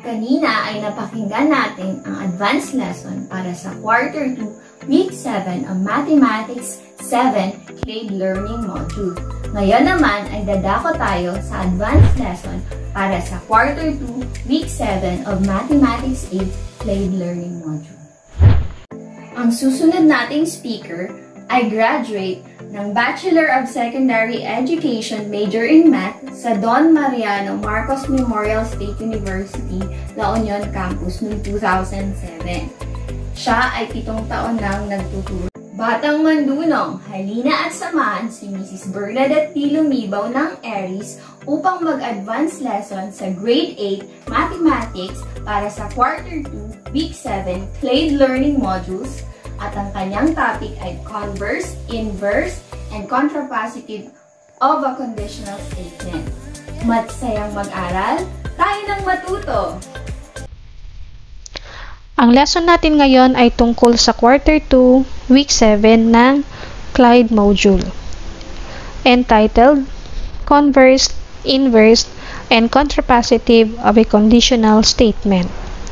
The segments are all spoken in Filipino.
Kanina ay napakinggan natin ang advanced lesson para sa Quarter 2, Week 7 of Mathematics 7 Clade Learning Module. Ngayon naman ay dadako tayo sa advanced lesson para sa Quarter 2, Week 7 of Mathematics 8 Clade Learning Module. Ang susunod nating speaker ay graduate ng Bachelor of Secondary Education major in Math sa Don Mariano Marcos Memorial State University, La Union Campus noong 2007. Siya ay 7 taon nang nagtuturo. Batang mandunong, halina at samahan si Mrs. Bernadette P. Lumibaw ng Aries upang mag-advance lesson sa Grade 8 Mathematics para sa Quarter 2, Week 7 Clade Learning Modules. At ang kanyang topic ay converse, inverse, and contrapositive of a conditional statement. Matsayang mag-aral, tayo ng matuto! Ang lesson natin ngayon ay tungkol sa Quarter 2, Week 7 ng Clade Module, entitled Converse, Inverse, and Contrapositive of a Conditional Statement.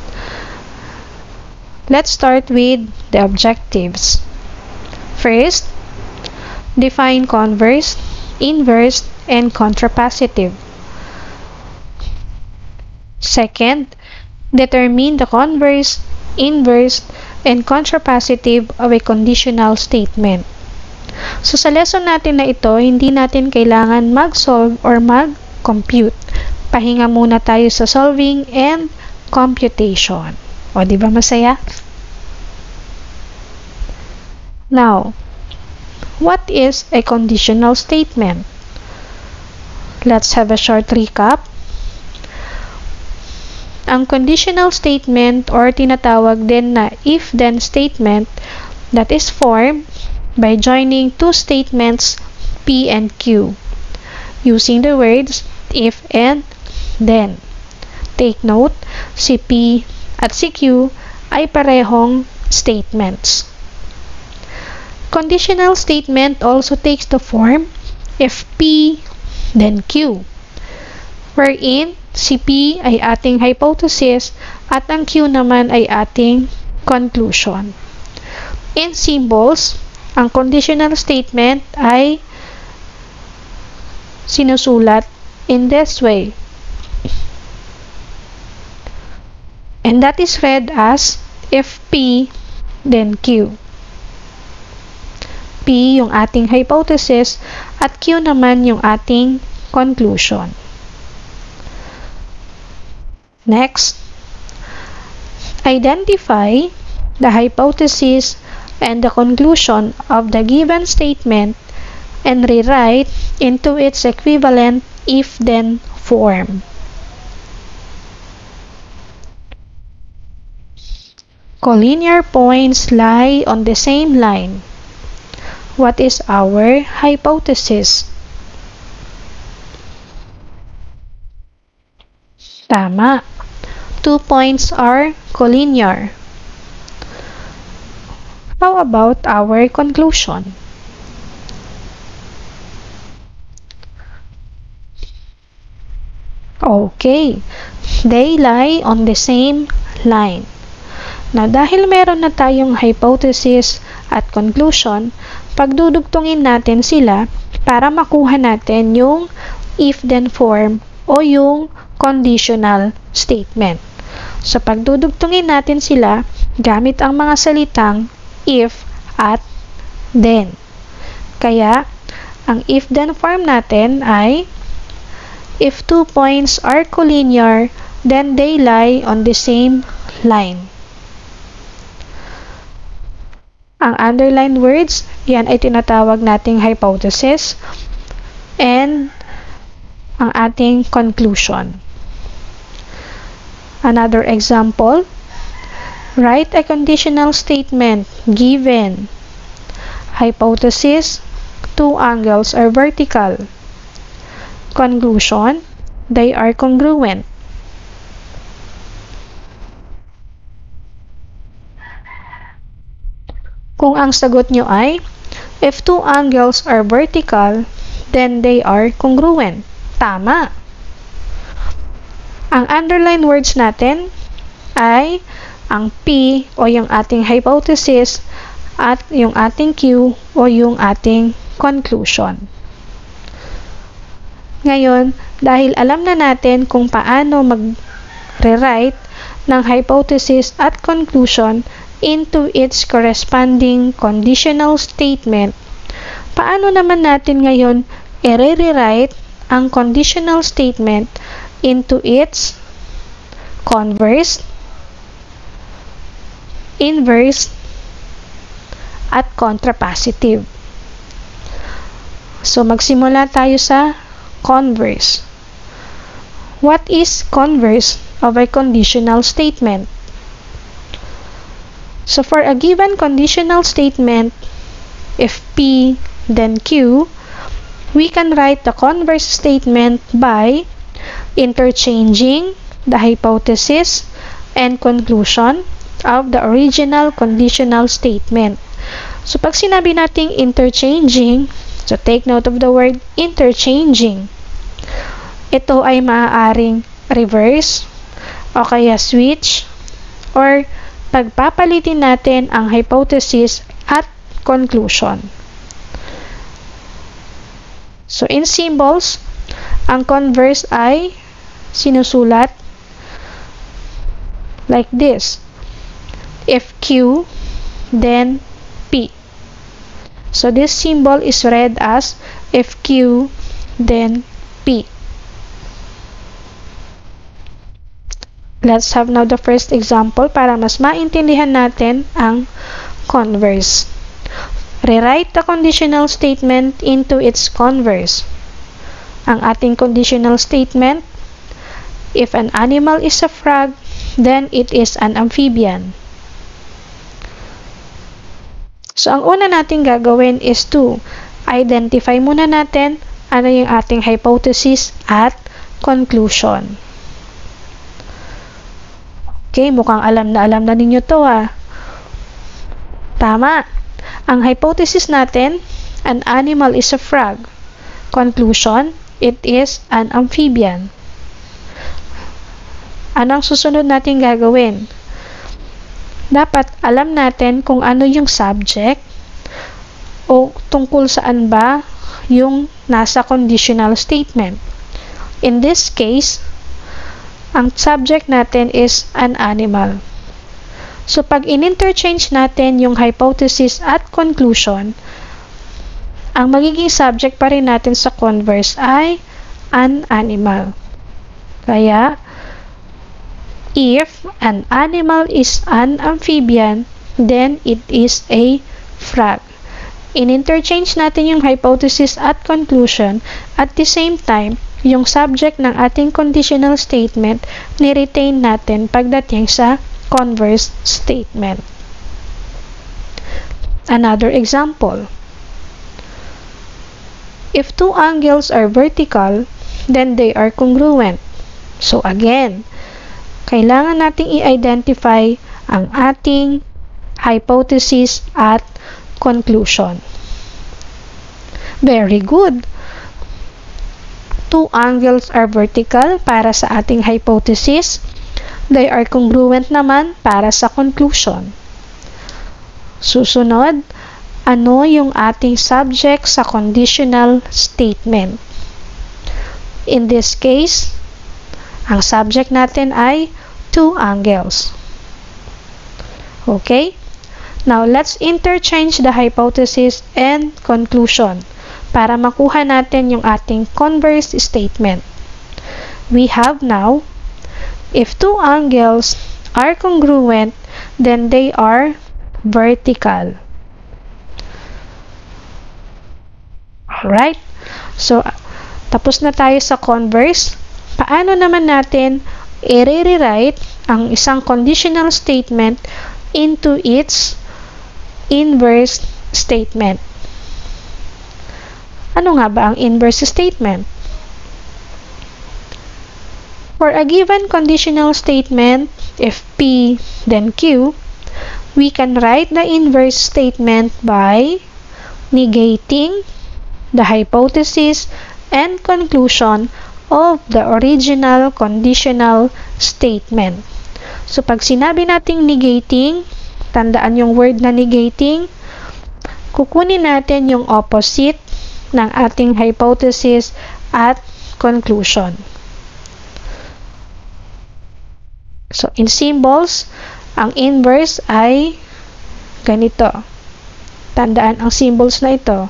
Let's start with the objectives. First, define converse, inverse, and contrapositive. Second, determine the converse, inverse, and contrapositive of a conditional statement. So sa lesson natin na ito, hindi natin kailangan mag-solve or mag-compute. Pahinga muna tayo sa solving and computation. O, di ba masaya? Now, what is a conditional statement? Let's have a short recap. Ang conditional statement or tinatawag din na if-then statement that is formed by joining two statements P and Q using the words if and then. Take note, si P at si Q ay parehong statements. Conditional statement also takes the form if P, then Q, wherein si P ay ating hypothesis at ang Q naman ay ating conclusion. In symbols, ang conditional statement ay sinusulat in this way. And that is read as if P, then Q. P yung ating hypothesis at Q naman yung ating conclusion. Next, identify the hypothesis and the conclusion of the given statement and rewrite into its equivalent if-then form. Collinear points lie on the same line. What is our hypothesis? Tama. 2 points are collinear. How about our conclusion? Okay. They lie on the same line. Na dahil meron na tayong hypothesis at conclusion, pagdudugtungin natin sila para makuha natin yung if-then form o yung conditional statement. So pagdudugtungin natin sila gamit ang mga salitang if at then. Kaya, ang if-then form natin ay if 2 points are collinear, then they lie on the same line. Ang underlined words, yan ay tinatawag nating hypothesis and ang ating conclusion. Another example, write a conditional statement given hypothesis, 2 angles are vertical. Conclusion, they are congruent. Kung ang sagot nyo ay, if 2 angles are vertical, then they are congruent. Tama. Ang underline words natin ay ang P o yung ating hypothesis at yung ating Q o yung ating conclusion. Ngayon, dahil alam na natin kung paano mag-rewrite ng hypothesis at conclusion into its corresponding conditional statement, paano naman natin ngayon i-rewrite ang conditional statement into its converse, inverse, at contrapositive. So, magsimula tayo sa converse. What is converse of a conditional statement? So, for a given conditional statement, if P, then Q, we can write the converse statement by interchanging the hypothesis and conclusion of the original conditional statement. So, pag sinabi nating interchanging, so take note of the word interchanging. Ito ay maaaring reverse, o kaya switch, or pagpapalitin natin ang hypothesis at conclusion. So, in symbols, ang converse ay sinusulat like this. If Q, then P. So, this symbol is read as if Q, then P. Let's have now the first example para mas maintindihan natin ang converse. Rewrite the conditional statement into its converse. Ang ating conditional statement, if an animal is a frog, then it is an amphibian. So, ang una natin gagawin is to identify muna natin ano yung ating hypothesis at conclusion. Okay, mukhang alam na ninyo to Tama. Ang hypothesis natin, an animal is a frog. Conclusion, it is an amphibian. Anong susunod natin gagawin? Dapat alam natin kung ano yung subject o tungkol saan ba yung nasa conditional statement. In this case, ang subject natin is an animal. So, pag in-interchange natin yung hypothesis at conclusion, ang magiging subject pa rin natin sa converse ay an animal. Kaya, if an animal is an amphibian, then it is a frog. In-interchange natin yung hypothesis at conclusion, at the same time, yung subject ng ating conditional statement, ni-retain natin pagdating sa converse statement. Another example. If two angles are vertical, then they are congruent. So again, kailangan nating i-identify ang ating hypothesis at conclusion. Very good. Two angles are vertical para sa ating hypothesis. They are congruent naman para sa conclusion. Susunod, ano yung ating subject sa conditional statement? In this case, ang subject natin ay two angles. Okay? Now, let's interchange the hypothesis and conclusion para makuha natin yung ating converse statement. We have now, if two angles are congruent, then they are vertical. Alright? So, tapos na tayo sa converse. Paano naman natin i-rewrite ang isang conditional statement into its inverse statement? Ano nga ba ang inverse statement? For a given conditional statement, if P, then Q, we can write the inverse statement by negating the hypothesis and conclusion of the original conditional statement. So, pag sinabi nating negating, tandaan yung word na negating, kukunin natin yung opposite ng ating hypothesis at conclusion. So, in symbols, ang inverse ay ganito. Tandaan ang symbols na ito.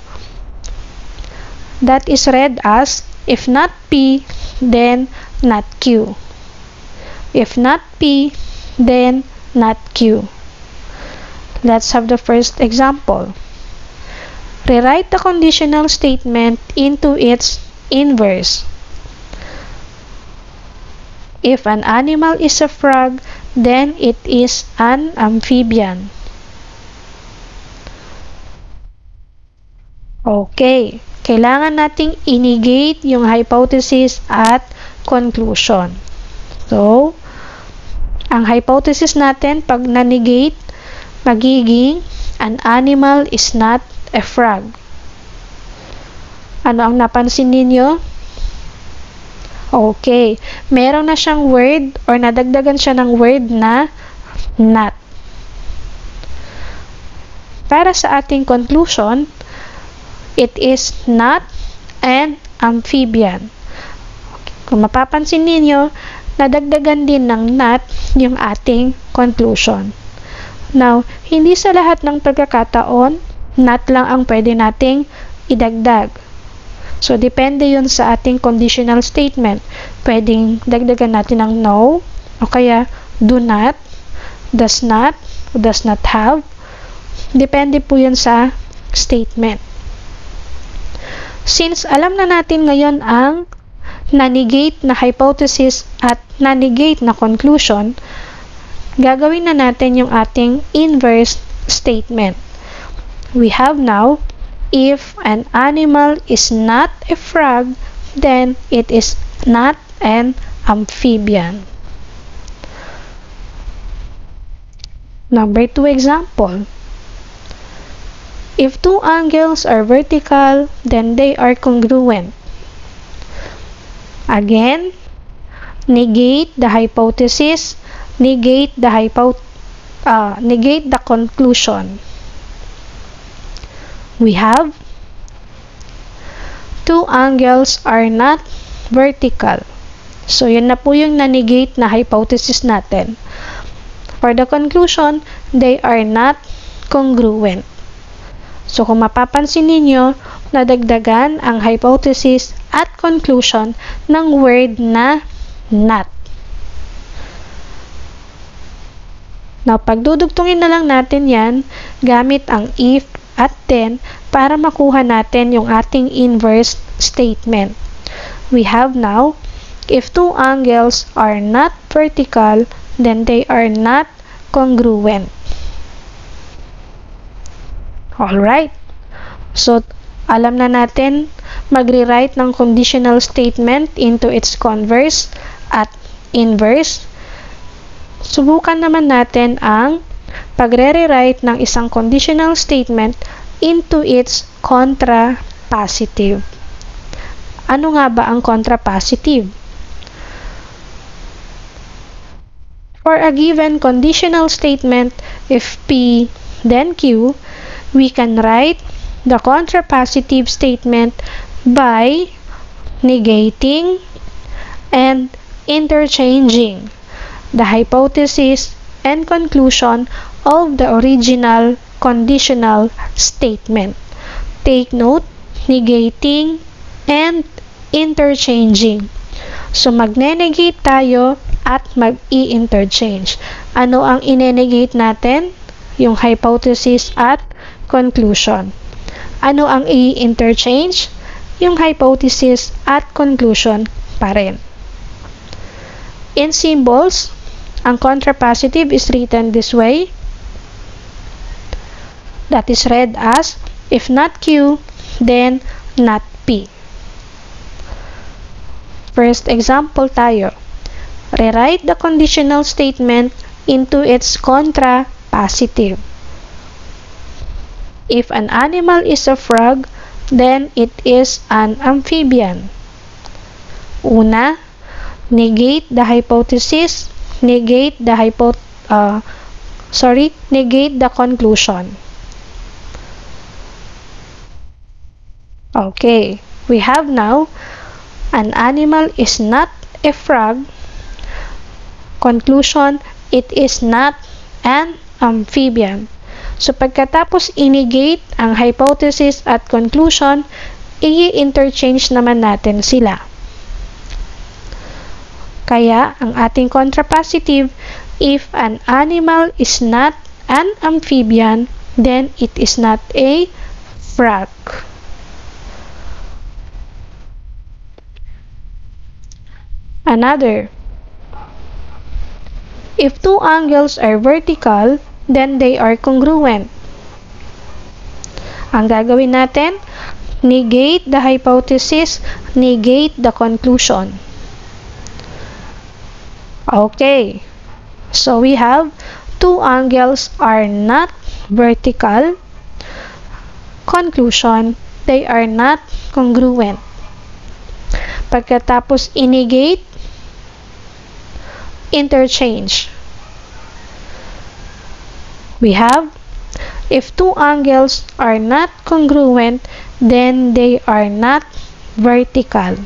That is read as, if not P, then not Q. If not P, then not Q. Let's have the first example. Rewrite the conditional statement into its inverse. If an animal is a frog, then it is an amphibian. Okay. Kailangan nating i-negate yung hypothesis at conclusion. So, ang hypothesis natin, pag na-negate, magiging an animal is not a frog. Ano ang napansin ninyo? Okay. Meron na siyang word or nadagdagan siya ng word na not. Para sa ating conclusion, it is not an amphibian. Kung mapapansin ninyo, nadagdagan din ng not yung ating conclusion. Now, hindi sa lahat ng pagkakataon, not lang ang pwede nating idagdag. So, depende yun sa ating conditional statement. Pwedeng dagdagan natin ng no, o kaya do not, does not have. Depende po yun sa statement. Since alam na natin ngayon ang na-negate na hypothesis at na-negate na conclusion, gagawin na natin yung ating inverse statement. We have now, if an animal is not a frog, then it is not an amphibian. Number 2 example. If two angles are vertical, then they are congruent. Again, negate the hypothesis, negate the conclusion. We have two angles are not vertical. So, yun na po yung na-negate na hypothesis natin. For the conclusion, they are not congruent. So, kung mapapansin ninyo, nadagdagan ang hypothesis at conclusion ng word na not. Now, pagdudugtungin na lang natin yan gamit ang if at then para makuha natin yung ating inverse statement. We have now, if two angles are not vertical, then they are not congruent. Alright. So, alam na natin magre-write ng conditional statement into its converse at inverse. Subukan naman natin ang pagre-rewrite ng isang conditional statement into its contrapositive. Ano nga ba ang contrapositive? For a given conditional statement, if P then Q, we can write the contrapositive statement by negating and interchanging the hypothesis and conclusion of the original conditional statement. Take note, negating and interchanging. So, magne-negate tayo at mag-i-interchange. Ano ang ine-negate natin? Yung hypothesis at conclusion. Ano ang i-interchange? Yung hypothesis at conclusion pa rin. In symbols, ang contrapositive is written this way. That is read as, if not Q, then not P. First example tayo. Rewrite the conditional statement into its contrapositive. If an animal is a frog, then it is an amphibian. Una, negate the hypothesis, negate the conclusion. Okay, we have now an animal is not a frog. Conclusion, it is not an amphibian. So pagkatapos i-negate ang hypothesis at conclusion, i-interchange naman natin sila. Kaya ang ating contrapositive, if an animal is not an amphibian, then it is not a frog. Another, if two angles are vertical, then they are congruent. Ang gagawin natin, negate the hypothesis, negate the conclusion. Okay, so we have two angles are not vertical. Conclusion, they are not congruent. Pagkatapos i-negate, interchange. We have, if two angles are not congruent, then they are not vertical.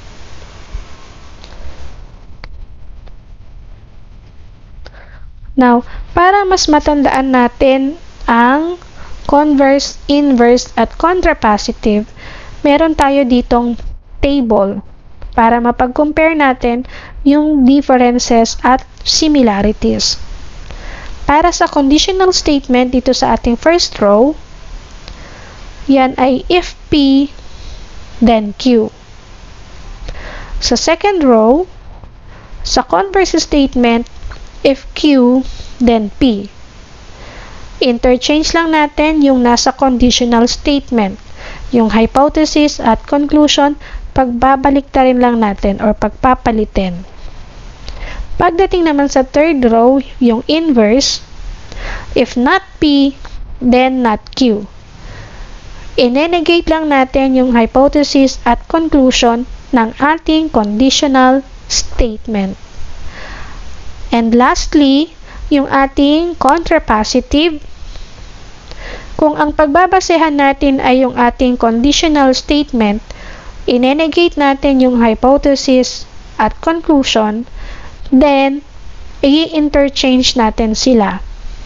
Now, para mas matandaan natin ang converse, inverse, at contrapositive, meron tayo ditong table para mapag-compare natin yung differences at similarities. Para sa conditional statement dito sa ating first row, yan ay if P, then Q. Sa second row, sa converse statement, if Q, then P. Interchange lang natin yung nasa conditional statement. Yung hypothesis at conclusion, pagbabalik ta rin lang natin or pagpapalitin. Pagdating naman sa third row, yung inverse, if not P, then not Q. I-negate lang natin yung hypothesis at conclusion ng ating conditional statement. And lastly, yung ating contrapositive. Kung ang pagbabasehan natin ay yung ating conditional statement, i-negate natin yung hypothesis at conclusion, then i-interchange natin sila.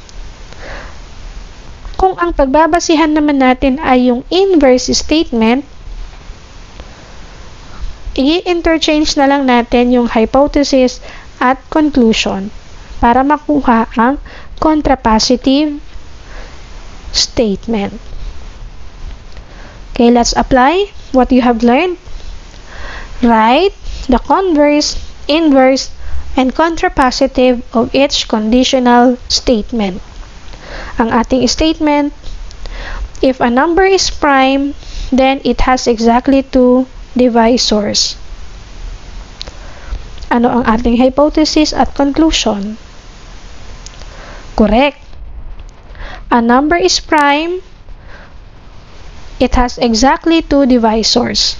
Kung ang pagbabasihan naman natin ay yung inverse statement, i-interchange na lang natin yung hypothesis at conclusion para makuha ang contrapositive statement. Okay, let's apply what you have learned. Write the converse, inverse, and contrapositive of each conditional statement. Ang ating statement, if a number is prime, then it has exactly two divisors. Ano ang ating hypothesis at conclusion? Correct. A number is prime, it has exactly two divisors.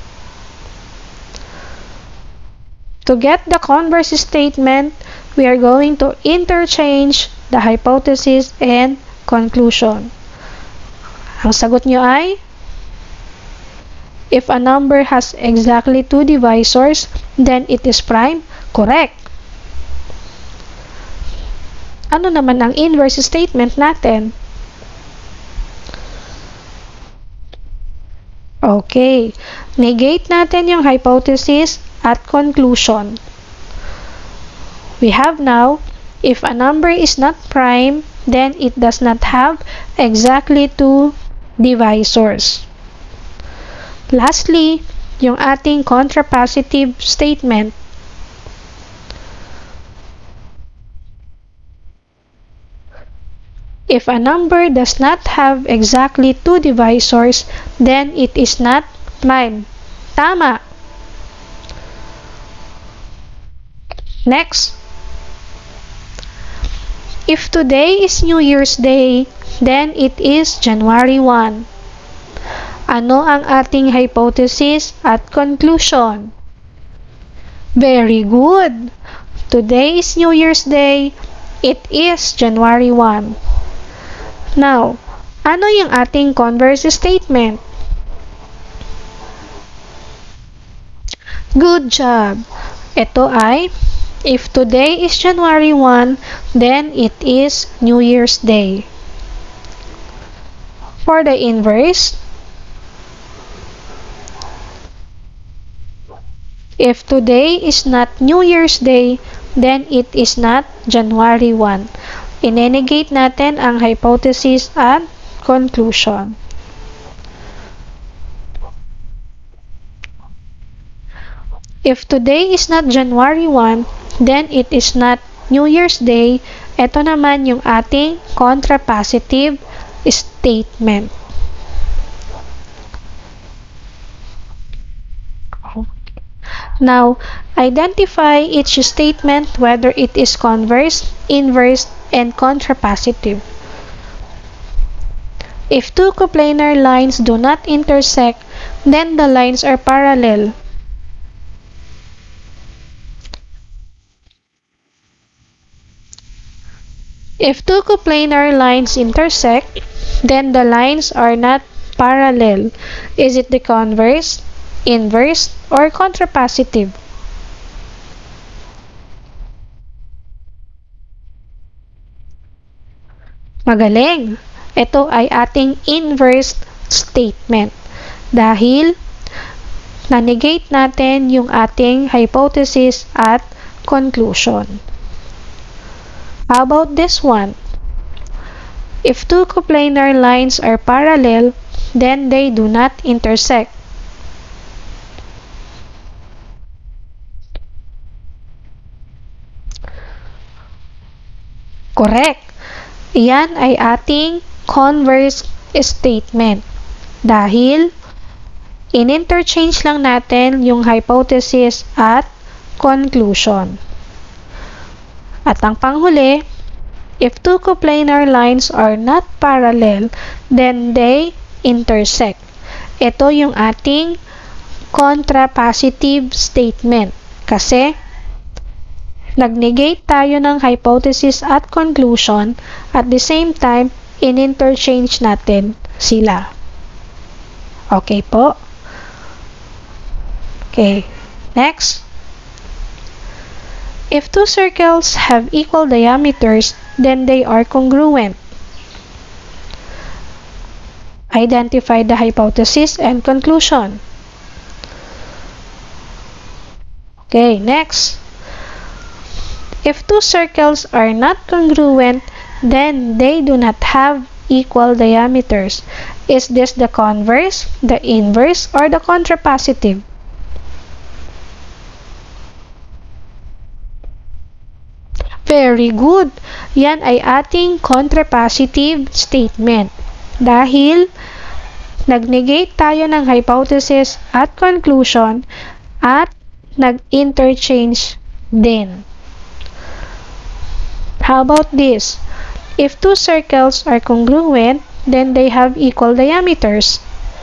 To get the converse statement, we are going to interchange the hypothesis and conclusion. Ang sagot nyo ay, if a number has exactly two divisors, then it is prime. Correct. Ano naman ang inverse statement natin? Okay. Negate natin yung hypothesis at conclusion. We have now, if a number is not prime, then it does not have exactly two divisors. Lastly, yung ating contrapositive statement. If a number does not have exactly two divisors, then it is not prime. Tama. Next. If today is New Year's Day, then it is January 1. Ano ang ating hypothesis at conclusion? Very good! Today is New Year's Day. It is January 1. Now, ano yung ating converse statement? Good job! Ito ay, if today is January 1, then it is New Year's Day. For the inverse, if today is not New Year's Day, then it is not January 1. Inenegate natin ang hypothesis at conclusion. If today is not January 1, then it is not New Year's Day. Ito naman yung ating contrapositive statement. Now, identify each statement whether it is converse, inverse, and contrapositive. If two coplanar lines do not intersect, then the lines are parallel. If two coplanar lines intersect, then the lines are not parallel. Is it the converse, inverse, or contrapositive? Magaling! Ito ay ating inverse statement dahil na-negate natin yung ating hypothesis at conclusion. How about this one? If two coplanar lines are parallel, then they do not intersect. Correct. Iyan ay ating converse statement. Dahil in-interchange lang natin yung hypothesis at conclusion. At ang panghuli, if two coplanar lines are not parallel, then they intersect. Ito yung ating contrapositive statement. Kasi nag-negate tayo ng hypothesis at conclusion, at the same time, in-interchange natin sila. Okay po? Okay, next. If two circles have equal diameters, then they are congruent. Identify the hypothesis and conclusion. Okay, next. If two circles are not congruent, then they do not have equal diameters. Is this the converse, the inverse, or the contrapositive? Very good! Yan ay ating contrapositive statement. Dahil nag-negate tayo ng hypothesis at conclusion at nag-interchange din. How about this? If two circles are congruent, then they have equal diameters.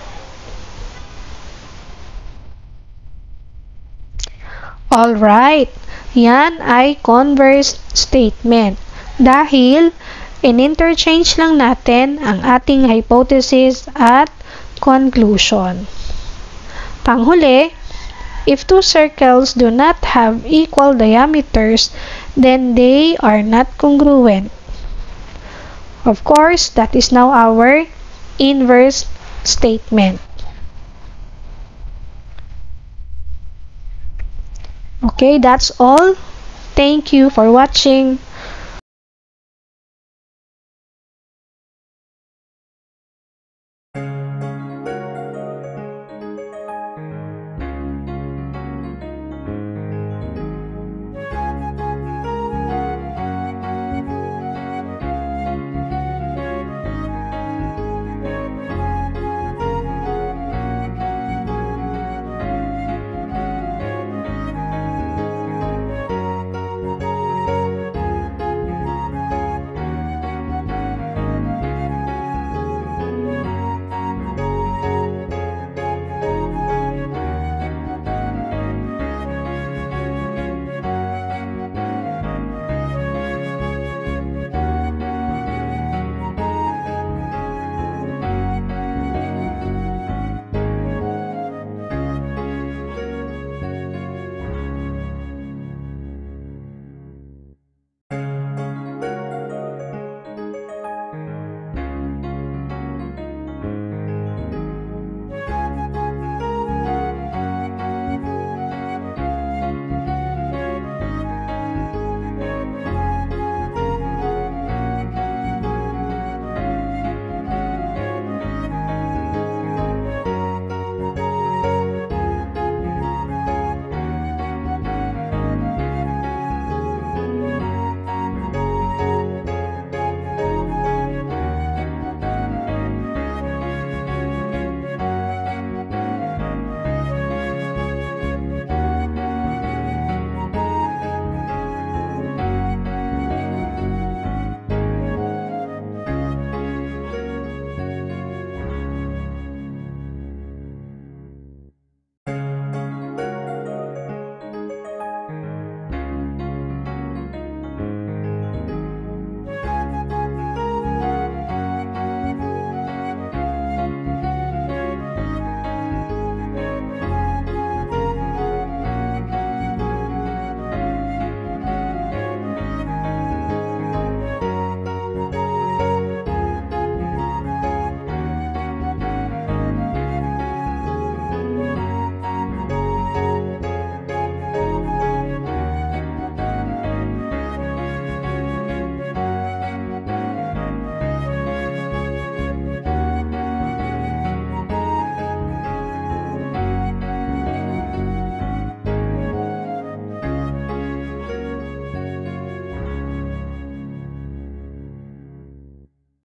Alright, yan ay converse statement. Dahil in-interchange lang natin ang ating hypothesis at conclusion. Panghuli, if two circles do not have equal diameters, then they are not congruent. Of course, that is now our inverse statement. Okay, that's all. Thank you for watching.